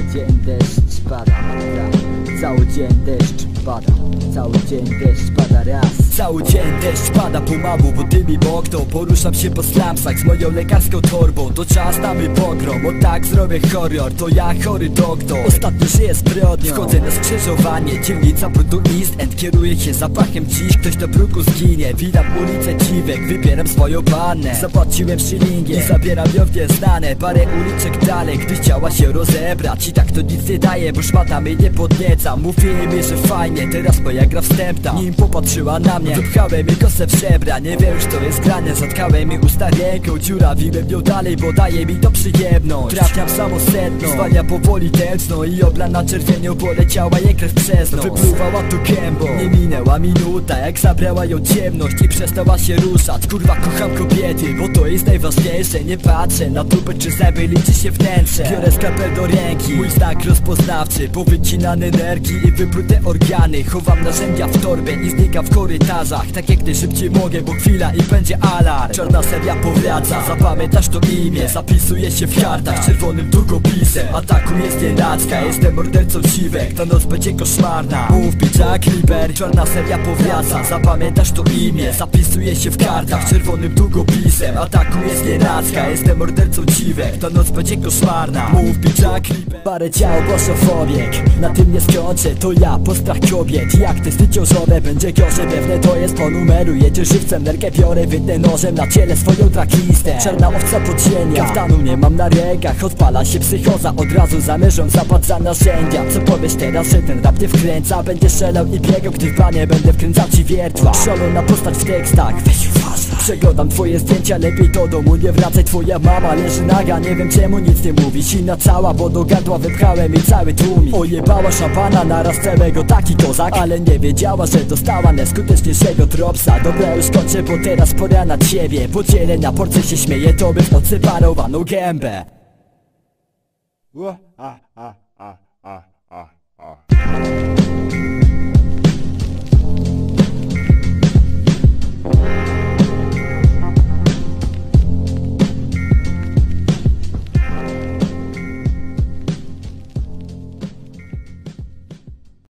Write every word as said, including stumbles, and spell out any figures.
dzień deszcz pada, cały dzień deszcz pada, cały dzień deszcz pada raz. Cały dzień deszcz pada pomału, bo dymi okno. Poruszam się po slumsach z moją lekarską torbą. To czas na mój pogrom, o tak zrobię horror. To ja chory doktor, ostatnio żyję zbrodnią. Wchodzę na skrzyżowanie, dzielnica Brutu East End. Kieruję się zapachem, dziś ktoś na bruku zginie. Widam ulicę Dziwek, wybieram swoją pannę. Zapłaciłem szylingiem i zabieram ją w nieznane. Parę uliczek dalej, gdy chciała się rozebrać. I tak to nic nie daje, bo szmata mnie nie podnieca. Mówili mi, że fajnie, teraz moja gra wstępna. Nim popatrzyła na mnie, wypchałem mi kosę w żebra. Nie wiem już to jest granie, zatkałem mi usta ręką. Dziurawiłem ją dalej, bo daje mi to przyjemność. Trafiam w samo sedno, zwalnia powoli tętno. I oblana czerwienią poleciała jej krew przez nos. Wypluwała tu gębą, nie minęła minuta, jak zabrała ją ciemność i przestała się ruszać. Kurwa, kocham kobiety, bo to jest najważniejsze. Nie patrzę na tubę czy zęby, liczy się wnętrze. Biorę skalpel do ręki, mój znak rozpoznawczy. Powycinane nerki i wyprute organy. Chowam narzędzia w torbę i znikam w korytarzach. Tak jak najszybciej mogę, bo chwila i będzie alarm. Czarna seria powraca, zapamiętasz to imię. Zapisuje się w kartach czerwonym długopisem. Ataku jest nienacka, jestem mordercą Dziwek. Ta noc będzie koszmarna, mów mi Jack Ripper. Czarna seria powraca, zapamiętasz to imię. Zapisuje się w kartach czerwonym długopisem. Ataku jest nienacka, jestem mordercą Dziwek. Ta noc będzie koszmarna, mów mi Jack Ripper. Parę ciał boszofobiek, na tym nie skończę. To ja, postrach kobiet, jak testy ciążowe. Będzie gorzej, pewne to jest po numeru. Jedzie żywcem, nerkę biorę, wytnę nożem na ciele swoją tracklistę. Czarna owca podziemia, kaftanu nie mam na rękach. Odpala się psychoza, od razu zamierzam zapad za narzędzia. Co powiesz teraz, że ten rap nie wkręca? Będę strzelał i biegał, gdy w banie będę wkręcał ci wiertła. Szalona postać w tekstach, weź uważaj. Przeglądam twoje zdjęcia, lepiej do domu nie wracaj. Twoja mama leży naga, nie wiem czemu nic nie mówi. Silna cała, bo do gardła wypchałem jej cały tłumik. Ojebała szampana, naraz całego taki kozak. Ale nie wiedziała, że dostała najskuteczniejszego dropsa. Dobra, już kończę, bo teraz pora na ciebie. Podzielę na porcję, się śmieję, to by w nocy parowaną gębę. Uh, ah, ah, ah, ah, ah, ah.